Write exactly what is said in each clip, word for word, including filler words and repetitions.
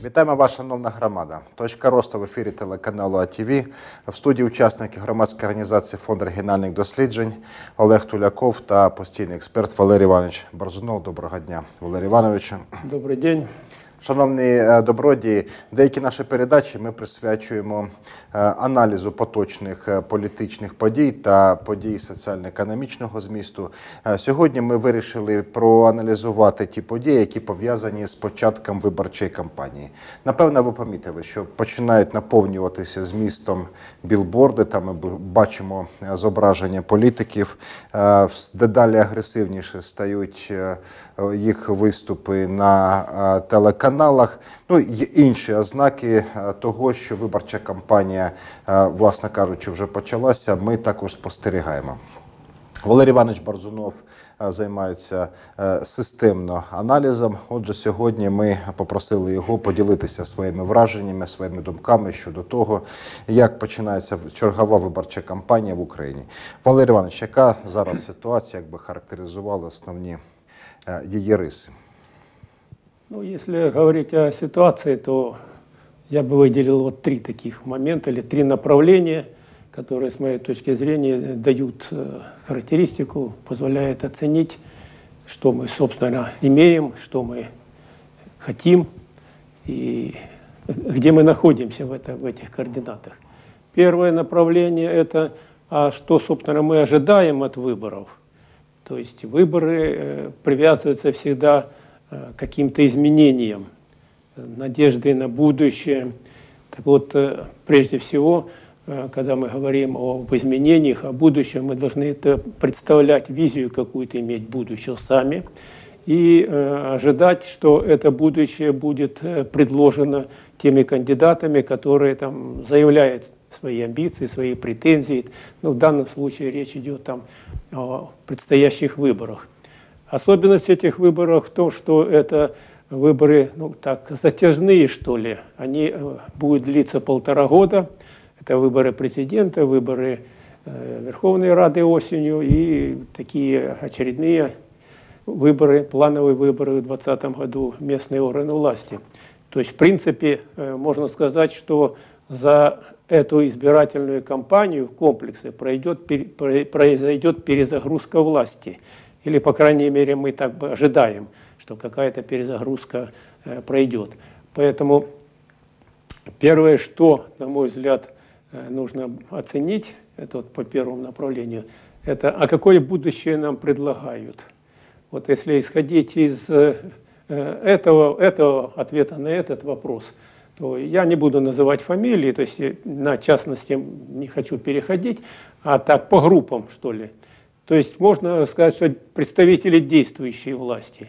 Вітаємо вас, шановна громада. Точка росту в ефірі телеканалу А Т В. В студії учасники громадської організації Фонд регіональних досліджень Олег Туляков та постійний експерт Валерій Іванович Борзунов. Доброго дня, Валерій Іванович. Добрий день. Шановні добродії, деякі наші передачі ми присвячуємо аналізу поточних політичних подій та подій соціально-економічного змісту. Сьогодні ми вирішили проаналізувати ті події, які пов'язані з початком виборчої кампанії. Напевно, ви помітили, що починають наповнюватися змістом білборди, там ми бачимо зображення політиків, дедалі агресивніше стають їх виступи на телеканалах. каналах, ну і інші ознаки того, що виборча кампанія, власне кажучи, вже почалася, ми також спостерігаємо. Валерій Іванович Борзунов займається системно аналізом. Отже, сьогодні ми попросили його поділитися своїми враженнями, своїми думками щодо того, як починається чергова виборча кампанія в Україні. Валерій Іванович, яка зараз ситуація, як би характеризувала основні її риси? Ну, если говорить о ситуации, то я бы выделил вот три таких момента или три направления, которые, с моей точки зрения, дают характеристику, позволяют оценить, что мы, собственно, имеем, что мы хотим и где мы находимся в, это, в этих координатах. Первое направление – это а что, собственно, мы ожидаем от выборов. То есть выборы привязываются всегда каким-то изменениям, надежды на будущее. Так вот, прежде всего, когда мы говорим об изменениях, о будущем, мы должны это представлять, визию какую-то иметь будущего сами и ожидать, что это будущее будет предложено теми кандидатами, которые там заявляют свои амбиции, свои претензии. Ну, в данном случае речь идет там о предстоящих выборах. Особенность этих выборов в том, что это выборы, ну так, затяжные, что ли. Они э, будут длиться полтора года. Это выборы президента, выборы э, Верховной Рады осенью и такие очередные выборы, плановые выборы в двадцатом году местные органы власти. То есть, в принципе, э, можно сказать, что за эту избирательную кампанию в комплексе пройдет, пер, произойдет перезагрузка власти. Или, по крайней мере, мы так бы ожидаем, что какая-то перезагрузка э, пройдет. Поэтому первое, что, на мой взгляд, э, нужно оценить, это вот по первому направлению, это а какое будущее нам предлагают. Вот если исходить из э, этого, этого ответа на этот вопрос, то я не буду называть фамилии, то есть на частности не хочу переходить, а так по группам, что ли. То есть можно сказать, что представители действующей власти,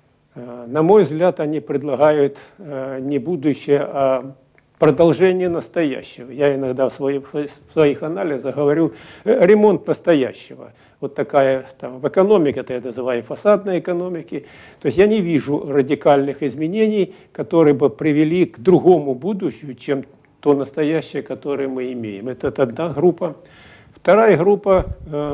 на мой взгляд, они предлагают не будущее, а продолжение настоящего. Я иногда в своих, в своих анализах говорю ремонт настоящего. Вот такая, там, в экономике, это я называю фасадной экономики. То есть я не вижу радикальных изменений, которые бы привели к другому будущему, чем то настоящее, которое мы имеем. Это одна группа. Вторая группа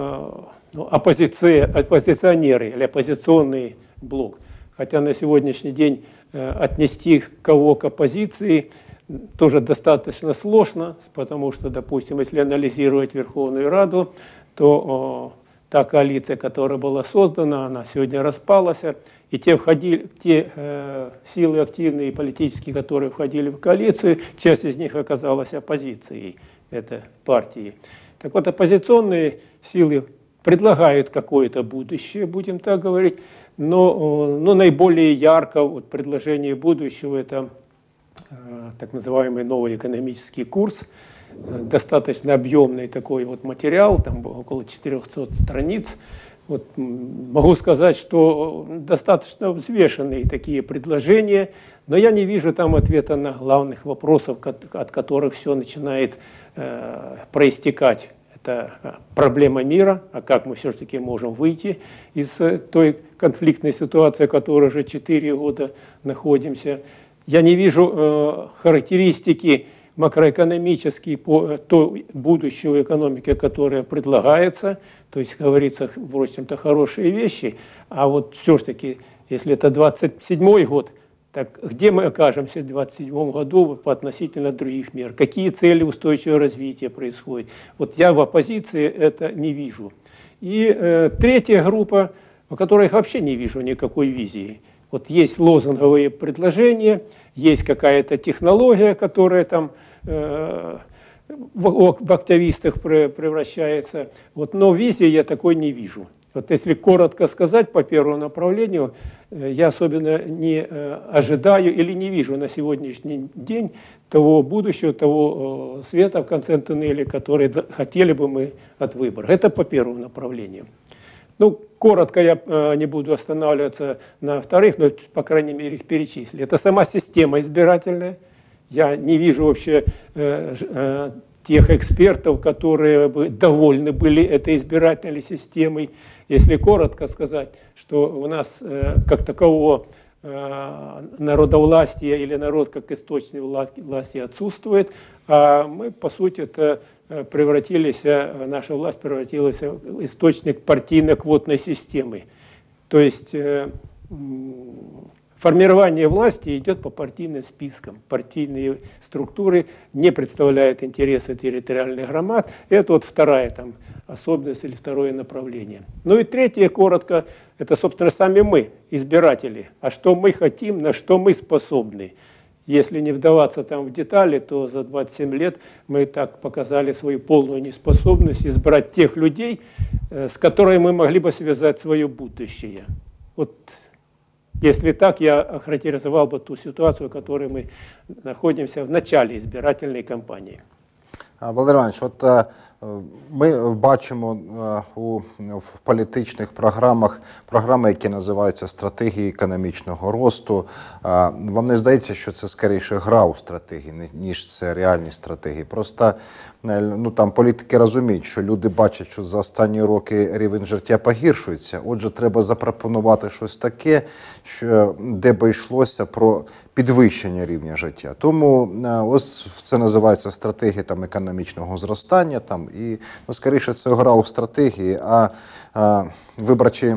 Ну, оппозиции, оппозиционеры или оппозиционный блок. Хотя на сегодняшний день э, отнести кого к оппозиции тоже достаточно сложно, потому что, допустим, если анализировать Верховную Раду, то о, та коалиция, которая была создана, она сегодня распалась, и те, входили, те э, силы активные политические, которые входили в коалицию, часть из них оказалась оппозицией этой партии. Так вот, оппозиционные силы предлагают какое-то будущее, будем так говорить, но, но наиболее ярко вот, предложение будущего – это э, так называемый новый экономический курс, э, достаточно объемный такой вот материал, там около четырёхсот страниц. Вот, могу сказать, что достаточно взвешенные такие предложения, но я не вижу там ответа на главных вопросов, от которых все начинает э, проистекать. Это проблема мира, а как мы все-таки можем выйти из той конфликтной ситуации, в которой уже четыре года находимся. Я не вижу э, характеристики макроэкономические по той будущего экономики, которая предлагается. То есть, говорится, в общем-то, хорошие вещи. А вот все-таки, если это двадцать седьмой год, Так где мы окажемся в двадцать седьмом году по относительно других мер? Какие цели устойчивого развития происходят? Вот я в оппозиции это не вижу. И э, третья группа, у которой я вообще не вижу никакой визии. Вот есть лозунговые предложения, есть какая-то технология, которая там э, в, в активистах превращается. Вот, но визии я такой не вижу. Вот если коротко сказать по первому направлению, я особенно не ожидаю или не вижу на сегодняшний день того будущего, того света в конце туннеля, который хотели бы мы от выборов. Это по первому направлению. Ну, коротко я не буду останавливаться на вторых, но, по крайней мере, их перечислили. Это сама система избирательная. Я не вижу вообще э, э, тех экспертов, которые бы довольны были этой избирательной системой. Если коротко сказать, что у нас э, как такового э, народовластия или народ как источник власти, власти отсутствует, а мы, по сути, это превратились, наша власть превратилась в источник партийно-квотной системы. То есть э, формирование власти идет по партийным спискам. Партийные структуры не представляют интересы территориальных громад. Это вот вторая там особенность или второе направление. Ну и третье, коротко, это, собственно, сами мы, избиратели. А что мы хотим, на что мы способны. Если не вдаваться там в детали, то за двадцать семь лет мы так показали свою полную неспособность избрать тех людей, с которыми мы могли бы связать свое будущее. Вот если так, я охарактеризовал бы ту ситуацию, в которой мы находимся в начале избирательной кампании. Валерій Іванович, от е, ми бачимо е, у, в політичних програмах програми, які називаються «Стратегії економічного росту». Е, вам не здається, що це скоріше гра у стратегії, ніж це реальні стратегії? Просто е, ну, там, політики розуміють, що люди бачать, що за останні роки рівень життя погіршується. Отже, треба запропонувати щось таке, що, де би йшлося про підвищення рівня життя. Тому е, ось це називається стратегія там, економічного зростання. Там, і, ну, скоріше, це гра у стратегії, а, а виборчі,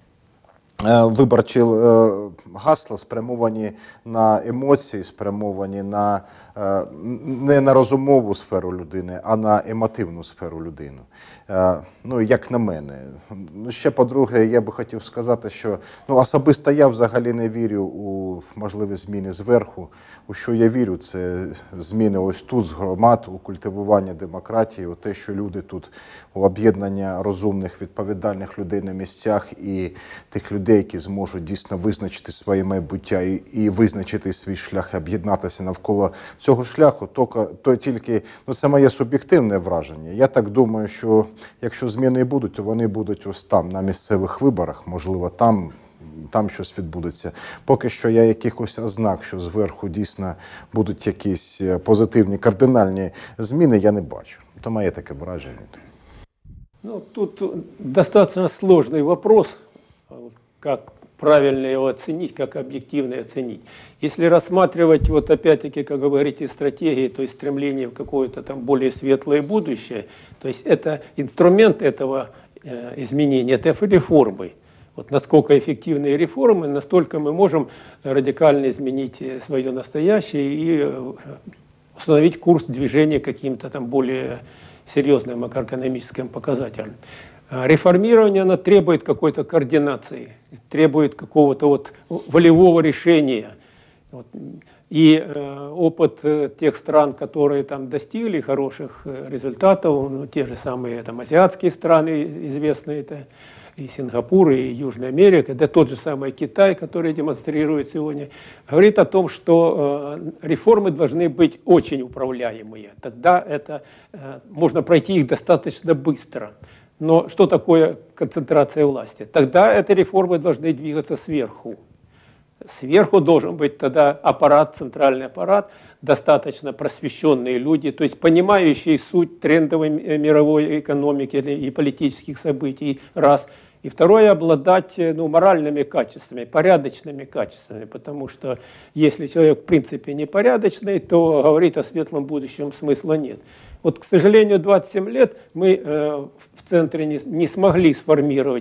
е, виборчі е, гасла спрямовані на емоції, спрямовані на, е, не на розумову сферу людини, а на емотивну сферу людини. Е, ну, як на мене. Ну, ще, по-друге, я би хотів сказати, що ну, особисто я взагалі не вірю у можливі зміни зверху. У що я вірю, це зміни ось тут, з громад, у культивування демократії, у те, що люди тут, у об'єднання розумних, відповідальних людей на місцях і тих людей, які зможуть дійсно визначити своє майбуття і, і визначити свій шлях, об'єднатися навколо цього шляху, то, то тільки, ну це моє суб'єктивне враження. Я так думаю, що якщо зміни і будуть, то вони будуть ось там, на місцевих виборах, можливо, там, там щось відбудеться. Поки що я якихось ознак, що зверху дійсно будуть якісь позитивні, кардинальні зміни, я не бачу. То моє таке враження. Ну, тут достаточно сложный вопрос, как правильно его оценить, как объективно оценить. Если рассматривать, вот опять-таки, как вы говорите, стратегии, то есть стремление в какое-то там более светлое будущее, то есть это инструмент этого э, изменения, это реформы. Вот насколько эффективные реформы, настолько мы можем радикально изменить свое настоящее и установить курс движения каким-то там более серьезным макроэкономическим показателям. Реформирование, оно требует какой-то координации, требует какого-то вот волевого решения. Вот. И э, опыт э, тех стран, которые там достигли хороших э, результатов, ну, те же самые там, азиатские страны известные, это и Сингапур, и Южная Америка, да тот же самый Китай, который демонстрирует сегодня, говорит о том, что э, реформы должны быть очень управляемые. Тогда это, э, можно пройти их достаточно быстро. Но что такое концентрация власти? Тогда эти реформы должны двигаться сверху. Сверху должен быть тогда аппарат, центральный аппарат, достаточно просвещенные люди, то есть понимающие суть трендовой мировой экономики и политических событий, раз. И второе, обладать ну, моральными качествами, порядочными качествами, потому что если человек в принципе непорядочный, то говорить о светлом будущем смысла нет. Вот, к сожалению, двадцать семь лет мы э, в центре не, не смогли сформировать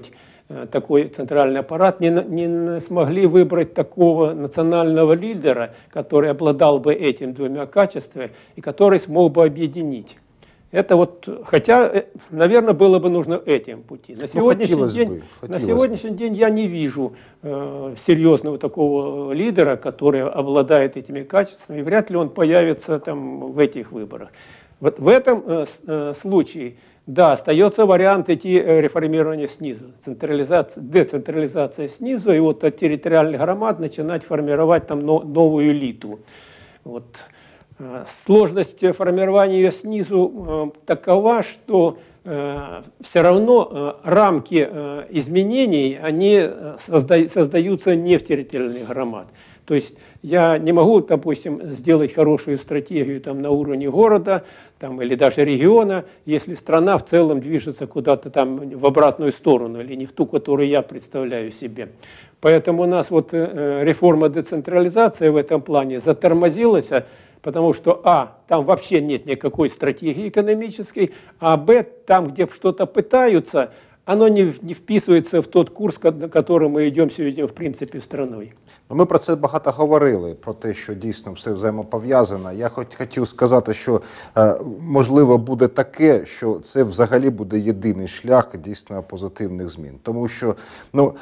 такой центральный аппарат, не, не смогли выбрать такого национального лидера, который обладал бы этим двумя качествами и который смог бы объединить. Это вот, хотя, наверное, было бы нужно этим пути. На сегодняшний, ну, день, бы, на сегодняшний бы. день я не вижу э, серьезного такого лидера, который обладает этими качествами, и вряд ли он появится там в этих выборах. Вот в этом э, э, случае, да, остается вариант идти реформирования снизу, централизация, децентрализация снизу, и вот от территориальных громад начинать формировать там но, новую элиту. Вот. Сложность формирования ее снизу э, такова, что э, все равно э, рамки э, изменений, они созда создаются не в территориальных громад. То есть я не могу, допустим, сделать хорошую стратегию там, на уровне города там, или даже региона, если страна в целом движется куда-то там в обратную сторону или не в ту, которую я представляю себе. Поэтому у нас вот э, реформа децентрализации в этом плане затормозилась, потому что, а, там вообще нет никакой стратегии экономической, а, б, там, где что-то пытаются, оно не, не вписується в тот курс, на который ми йдемо сьогодні, в принципі, страной. Ми про це багато говорили, про те, що дійсно все взаємопов'язано. Я хоч хотів сказати, що можливо буде таке, що це взагалі буде єдиний шлях дійсно позитивних змін. Тому що, ну,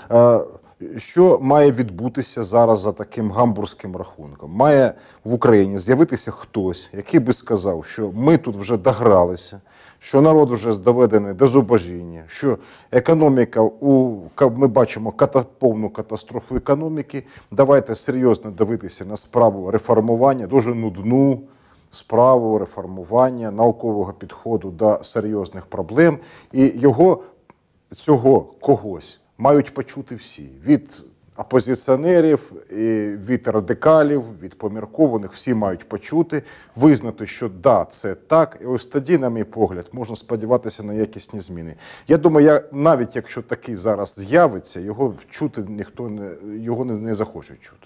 що має відбутися зараз за таким гамбурзьким рахунком? Має в Україні з'явитися хтось, який би сказав, що ми тут вже догралися, що народ вже доведений до зубожіння, що економіка, у, ми бачимо ката, повну катастрофу економіки, давайте серйозно дивитися на справу реформування, дуже нудну справу реформування, наукового підходу до серйозних проблем, і його, цього когось, мають почути всі, від опозиціонерів, від радикалів, від поміркованих, всі мають почути, визнати, що да, це так, і ось тоді, на мій погляд, можна сподіватися на якісні зміни. Я думаю, я, навіть якщо такий зараз з'явиться, його чути ніхто не, його не, не захоче чути.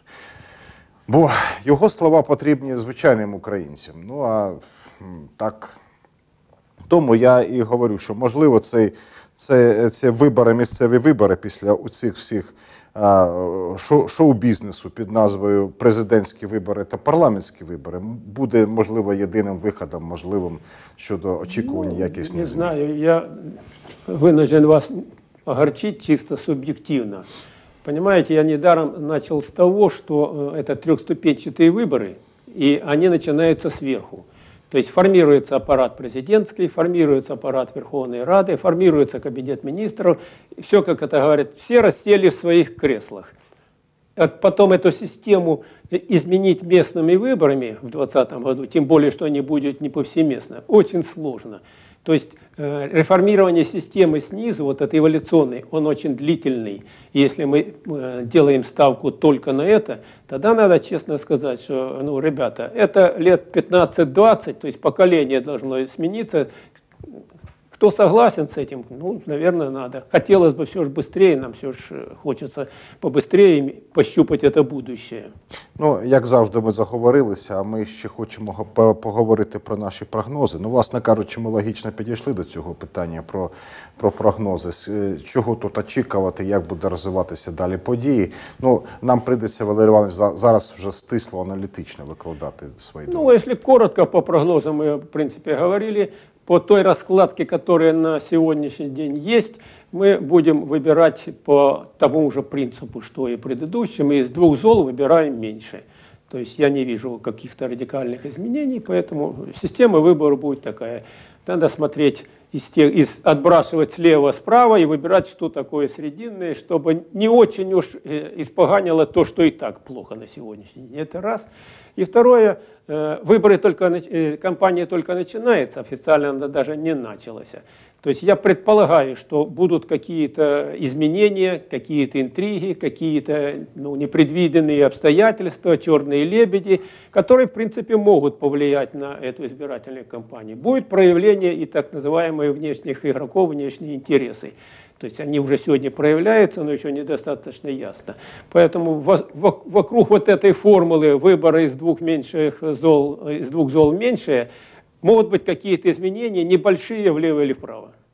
Бо його слова потрібні звичайним українцям. Ну, а так, тому я і говорю, що можливо цей Це, це вибори, місцеві вибори після цих всіх шоу, шоу-бізнесу під назвою президентські вибори та парламентські вибори буде, можливо, єдиним виходом, можливим щодо очікування ну, якісних не змін. знаю, я вынужден вас огорчить чисто субъективно. Понимаете, я недаром начал с того, что это трехступенчатые выборы, и они начинаются сверху. То есть формируется аппарат президентский, формируется аппарат Верховной Рады, формируется кабинет министров. Все, как это говорят, все рассели в своих креслах. Потом эту систему изменить местными выборами в двадцатом году, тем более, что они будут не повсеместно, очень сложно. То есть э, реформирование системы снизу, вот этой эволюционной, он очень длительный. И если мы э, делаем ставку только на это, тогда надо честно сказать, что, ну, ребята, это лет пятнадцать-двадцать, то есть поколение должно смениться. Кто согласен с этим? Ну, наверное, надо. Хотелось бы все же быстрее, нам все же хочется побыстрее пощупать это будущее. Ну, як завжди, ми заговорилися, а ми ще хочемо поговорити про наші прогнози. Ну, власне кажучи, ми логічно підійшли до цього питання про, про прогнози. Чого тут очікувати, як буде розвиватися далі події. Ну, нам прийдеться, Валерій Іванович, зараз вже стисло аналітично викладати свої думки. Ну, если коротко по прогнозам, мы, в принципе, говорили. По той раскладке, которая на сегодняшний день есть, мы будем выбирать по тому же принципу, что и предыдущим. Из двух зол выбираем меньше. То есть я не вижу каких-то радикальных изменений, поэтому система выбора будет такая. Надо смотреть, из тех, из, отбрасывать слева-справа и выбирать, что такое срединное, чтобы не очень уж испоганило то, что и так плохо на сегодняшний день. Это раз. И второе, выборы только, кампания только начинается, официально она даже не началась. То есть я предполагаю, что будут какие-то изменения, какие-то интриги, какие-то, ну, непредвиденные обстоятельства, черные лебеди, которые, в принципе, могут повлиять на эту избирательную кампанию. Будет проявление и так называемых внешних игроков, внешние интересы. То есть они уже сегодня проявляются, но еще недостаточно ясно. Поэтому вокруг вот этой формулы выбора из двух меньших зол, из двух зол меньшее, могут быть какие-то изменения, небольшие влево или вправо.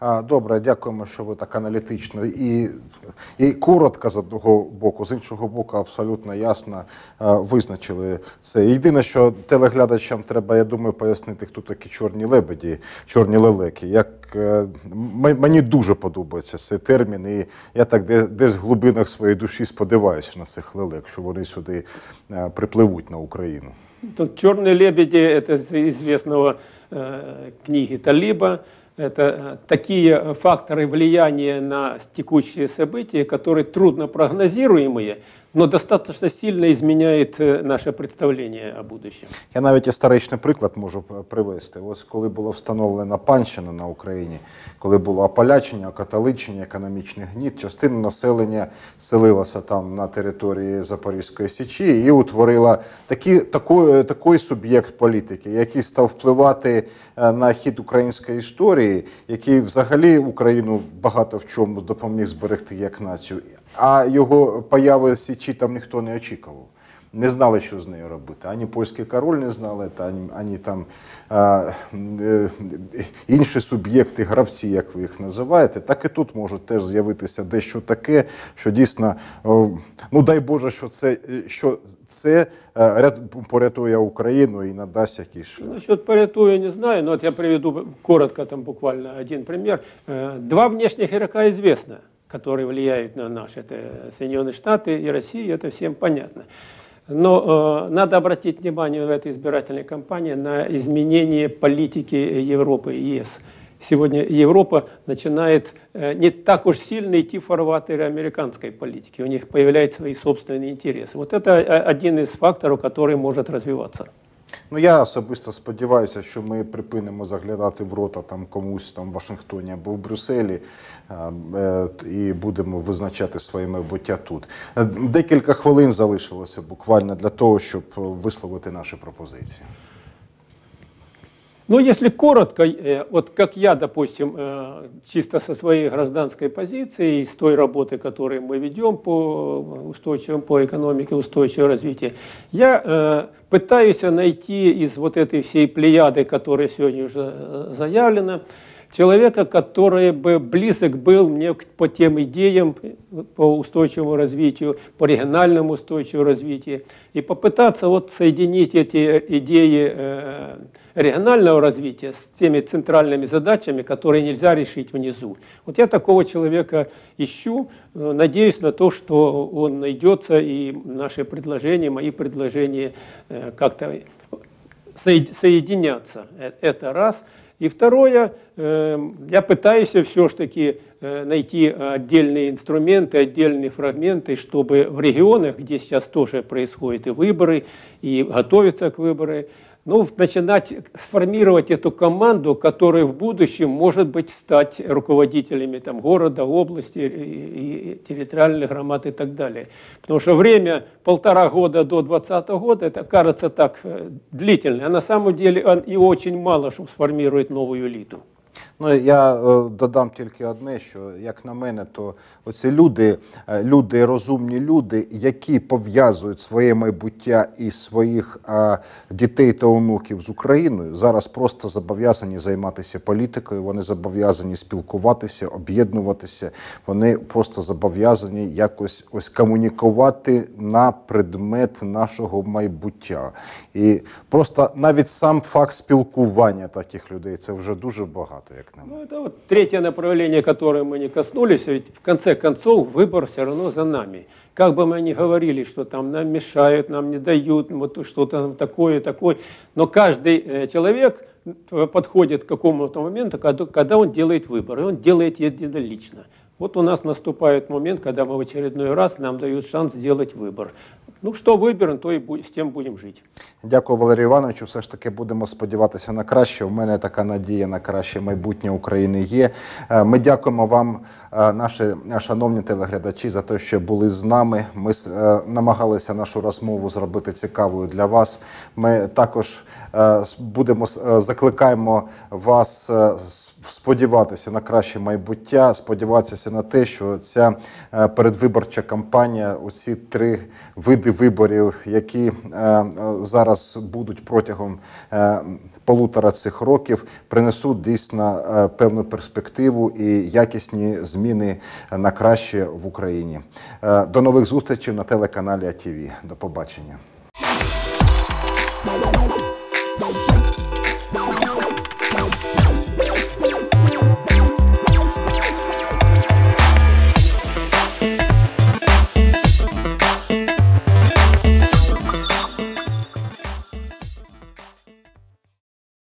А, Добре, дякуємо, що ви так аналітично і, і коротко з одного боку, з іншого боку абсолютно ясно а, визначили це. Єдине, що телеглядачам треба, я думаю, пояснити, хто такі чорні лебеді, чорні лелеки. Як, е, мені дуже подобається цей термін, і я так десь, десь в глибинах своєї душі сподіваюся на цих лелек, що вони сюди е, припливуть на Україну. Тут «Черные лебеди» — это из известного э, книги Талиба. Это такие факторы влияния на текущие события, которые трудно прогнозируемые, но достаточно сильно изменяет наше представление о будущем. Я навіть історичний приклад можу привести. Ось коли була встановлена панщина на Україні, коли було ополячення, окатоличення, економічний гніт, частина населення селилася там на території Запорізької Січі і утворила такі, такий, такий суб'єкт політики, який став впливати на хід української історії, який взагалі Україну багато в чому допоміг зберегти як націю. А його появи Січі там ніхто не очікував. Не знали, що з нею робити. Ані польський король не знали, та ані, ані там а, е, інші суб'єкти, гравці, як ви їх називаєте. Так і тут може теж з'явитися дещо таке, що дійсно, о, ну дай Боже, що це, що це ряд, порятує Україну і надасть якийсь шлях. Насчет порятуя не знаю, но вот я приведу коротко там буквально один пример. Два внешних игрока известно, которые влияют на нас. Это Соединенные Штаты и Россия, это всем понятно. Но э, надо обратить внимание в этой избирательной кампании на изменение политики Европы и ЕС. Сегодня Европа начинает э, не так уж сильно идти в фарватере американской политики. У них появляются свои собственные интересы. Вот это один из факторов, который может развиваться. Ну, я особисто сподіваюся, що ми припинимо заглядати в рота там комусь там в Вашингтоні або в Брюсселі е, і будемо визначати своє майбуття тут. Декілька хвилин залишилося буквально для того, щоб висловити наші пропозиції. Ну, если коротко, вот как я, допустим, чисто со своей гражданской позиции, с той работы, которую мы ведем по устойчивому, по экономике устойчивого развития, я пытаюсь найти из вот этой всей плеяды, которая сегодня уже заявлена, человека, который бы близок был мне по тем идеям по устойчивому развитию, по региональному устойчивому развитию, и попытаться вот соединить эти идеи э, регионального развития с теми центральными задачами, которые нельзя решить внизу. Вот я такого человека ищу, надеюсь на то, что он найдется, и наши предложения, мои предложения э, как-то соединятся. Это раз. И второе, я пытаюсь все-таки найти отдельные инструменты, отдельные фрагменты, чтобы в регионах, где сейчас тоже происходят и выборы, и готовятся к выборам, ну, начинать сформировать эту команду, которая в будущем может быть стать руководителями там, города, области, и, и территориальных громад и так далее. Потому что время полтора года до двадцатого года, это кажется так длительно, а на самом деле он и очень мало, чтобы сформировать новую элиту. Ну, я е, додам тільки одне, що, як на мене, то оці люди, е, люди, розумні люди, які пов'язують своє майбуття і своїх е, дітей та онуків з Україною, зараз просто зобов'язані займатися політикою, вони зобов'язані спілкуватися, об'єднуватися, вони просто зобов'язані якось ось комунікувати на предмет нашого майбуття. І просто навіть сам факт спілкування таких людей, це вже дуже багато, як на мене. Ну, это вот третье направление, которое мы не коснулись, ведь в конце концов выбор все равно за нами. Как бы мы ни говорили, что там нам мешают, нам не дают, вот что-то такое, такое, но каждый человек подходит к какому-то моменту, когда он делает выбор, и он делает единолично. Вот у нас наступает момент, когда мы в очередной раз нам дают шанс сделать выбор. Ну, що виберемо, то і з тим будемо жити. Дякую, Валерію Івановичу. Все ж таки будемо сподіватися на краще. У мене така надія на краще майбутнє України є. Ми дякуємо вам, наші шановні телеглядачі, за те, що були з нами. Ми намагалися нашу розмову зробити цікавою для вас. Ми також будемо, закликаємо вас сподіватися на краще майбуття, сподіватися на те, що ця передвиборча кампанія, оці три види виборів, які е, зараз будуть протягом е, полутора цих років, принесуть дійсно е, певну перспективу і якісні зміни на краще в Україні. Е, до нових зустрічей на телеканалі АТВ. До побачення.